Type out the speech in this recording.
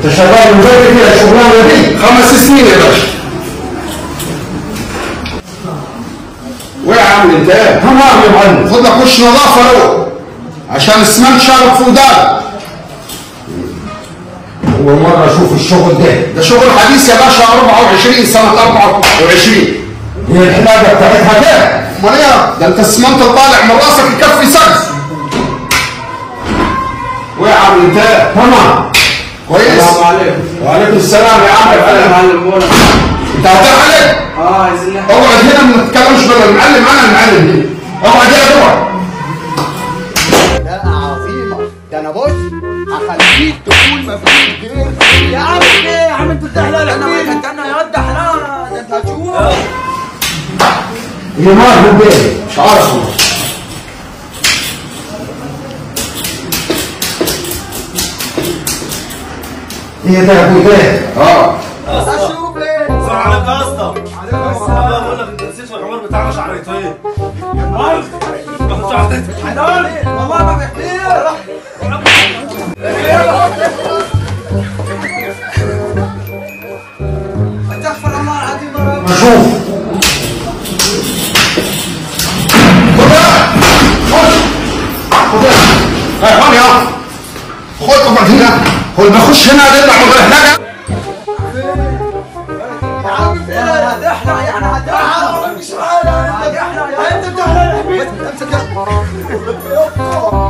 انت شغال من بدري كده الشغلانه دي؟ 5 سنين يا باشا. ويا عم انت ايه؟ تمام يا معلم. خد لك وش نظافه الاول عشان السمنت شارب في ودانك. اول مره اشوف الشغل ده شغل حديث يا باشا. 24 سنه 24. هي الحلاقه بتاعتها كده؟ امال ايه؟ ده انت السمنت طالع من راسك يكفي سقف. ويا عم انت ايه؟ تمام. كويس؟ السلام عليكم. وعليكم السلام يا عم. يا معلم مولانا. انت هتعلم؟ عايزين نحكي. اقعد هنا ما تتكلمش بلا المعلم. انا المعلم هنا. اقعد هنا اقعد. لا عظيمة، ده انا بص هخليك تقول مفيش غير يا عم ايه يا عم انت بتحلق لك انا مين؟ استنى يا واد احنا ده انت هتشوف. هي مالها البيت؟ مش عارف والله. هي ده ابو زيد. اشوف ايه؟ السلام عليكم يا اسطى. عليكم السلام. بقول لك انت نسيت الحوار بتاعنا شعريتين. والله ما بيحكيش. استغفر الله العظيم يا رب. اشوف. هون يا خد اقعد هنا. هو اللي بخش هنا يطلع من غير حاجه. يا عم فين هتحلق يعني هتحلق مش معانا هتحلق انت بتحلق يا حبيبي امسك